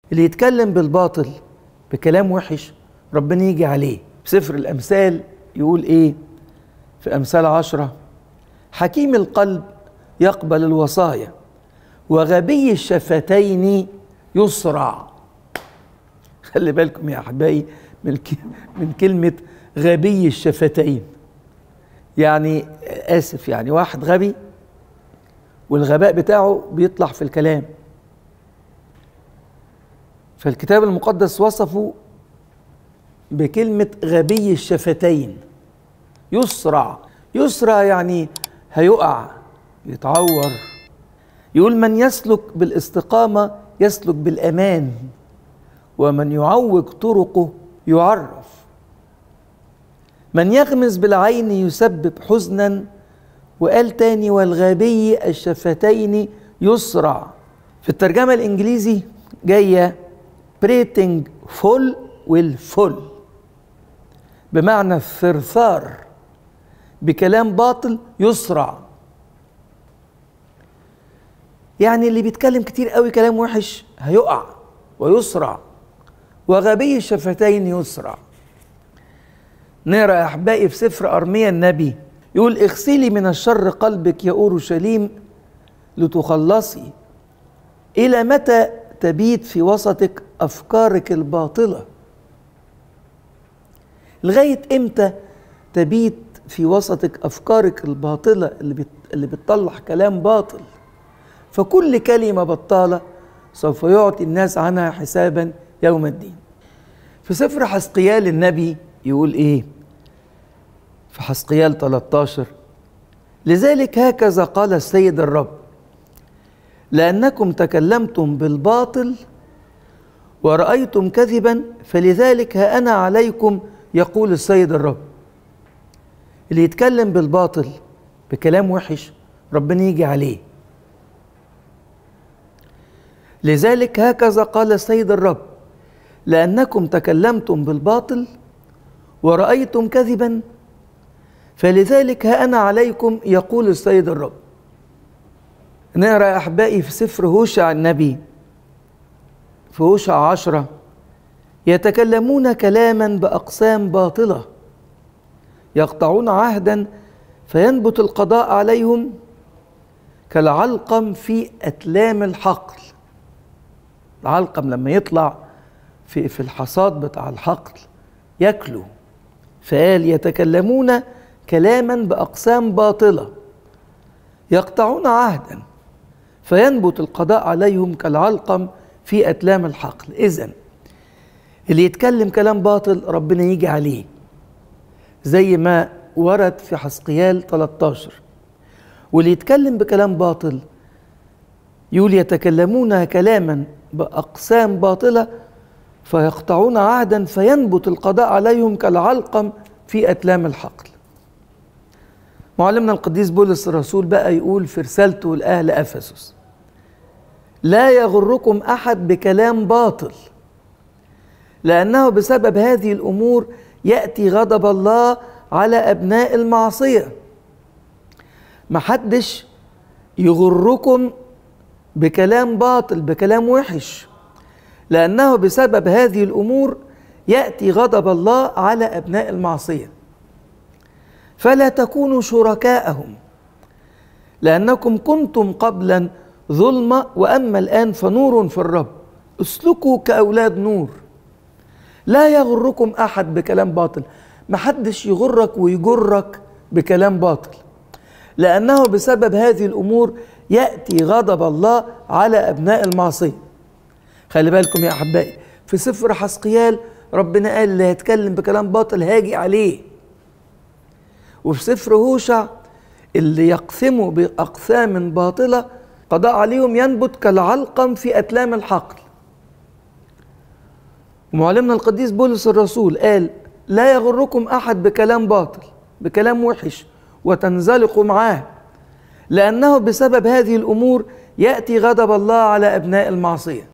اللي يتكلم بالباطل بكلام وحش ربنا يجي عليه. بسفر الأمثال يقول إيه في أمثال 10؟ حكيم القلب يقبل الوصايا وغبي الشفتين يصرع. خلي بالكم يا أحبائي من كلمة غبي الشفتين. يعني آسف، يعني واحد غبي والغباء بتاعه بيطلع في الكلام. فالكتاب المقدس وصفه بكلمة غبي الشفتين يصرع. يصرع يعني هيقع، يتعور. يقول من يسلك بالاستقامة يسلك بالأمان، ومن يعوج طرقه يعرف. من يغمز بالعين يسبب حزنا. وقال تاني والغبي الشفتين يصرع. في الترجمة الإنجليزي جاية prating full والفل، بمعنى الثرثار بكلام باطل يصرع. يعني اللي بيتكلم كتير قوي كلام وحش هيقع ويصرع. وغبي الشفتين يصرع. نقرأ يا أحبائي في سفر أرميا النبي يقول اغسلي من الشر قلبك يا أورشليم لتخلصي. إلى متى تبيت في وسطك أفكارك الباطلة؟ لغاية إمتى تبيت في وسطك أفكارك الباطلة اللي بتطلع كلام باطل؟ فكل كلمة بطالة سوف يعطي الناس عنها حسابا يوم الدين. في سفر حزقيال النبي يقول إيه في حزقيال 13؟ لذلك هكذا قال السيد الرب لأنكم تكلمتم بالباطل ورأيتم كذبا فلذلك ها أنا عليكم يقول السيد الرب. اللي يتكلم بالباطل بكلام وحش ربنا يجي عليه. لذلك هكذا قال السيد الرب لأنكم تكلمتم بالباطل ورأيتم كذبا فلذلك ها أنا عليكم يقول السيد الرب. نقرأ يا أحبائي في سفر هوشع النبي في هوشع 10 يتكلمون كلاما بأقسام باطلة يقطعون عهدا فينبت القضاء عليهم كالعلقم في أتلام الحقل. العلقم لما يطلع في الحصاد بتاع الحقل ياكله. فقال يتكلمون كلاما بأقسام باطلة يقطعون عهدا فينبت القضاء عليهم كالعلقم في أتلام الحقل. إذن اللي يتكلم كلام باطل ربنا يجي عليه زي ما ورد في حزقيال 13. واللي يتكلم بكلام باطل يقول يتكلمون كلاما بأقسام باطلة فيقطعون عهدا فينبت القضاء عليهم كالعلقم في أتلام الحقل. معلمنا القديس بولس الرسول بقى يقول في رسالته لأهل أفسس لا يغركم أحد بكلام باطل لأنه بسبب هذه الأمور يأتي غضب الله على أبناء المعصية. محدش يغركم بكلام باطل بكلام وحش لأنه بسبب هذه الأمور يأتي غضب الله على أبناء المعصية. فلا تكونوا شركاءهم لأنكم كنتم قبلا ظلمة وأما الآن فنور في الرب. اسلكوا كأولاد نور. لا يغركم أحد بكلام باطل. محدش يغرك ويجرك بكلام باطل لأنه بسبب هذه الأمور يأتي غضب الله على أبناء المعصية. خلي بالكم يا أحبائي في سفر حزقيال ربنا قال اللي هيتكلم بكلام باطل هاجي عليه. وفي سفر هوشع اللي يقسموا بأقسام باطلة قضاء عليهم ينبت كالعلقم في أتلام الحقل. ومعلمنا القديس بولس الرسول قال لا يغركم أحد بكلام باطل بكلام وحش وتنزلقوا معاه لأنه بسبب هذه الأمور يأتي غضب الله على أبناء المعصية.